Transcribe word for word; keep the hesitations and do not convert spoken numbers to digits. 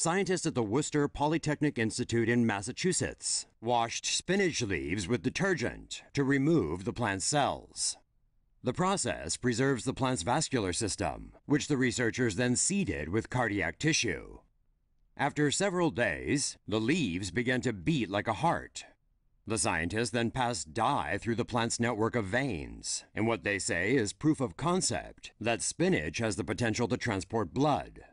scientists at the Worcester Polytechnic Institute in Massachusetts washed spinach leaves with detergent to remove the plant's cells. The process preserves the plant's vascular system, which the researchers then seeded with cardiac tissue. After several days, the leaves began to beat like a heart. The scientists then passed dye through the plant's network of veins, in what they say is proof of concept that spinach has the potential to transport blood.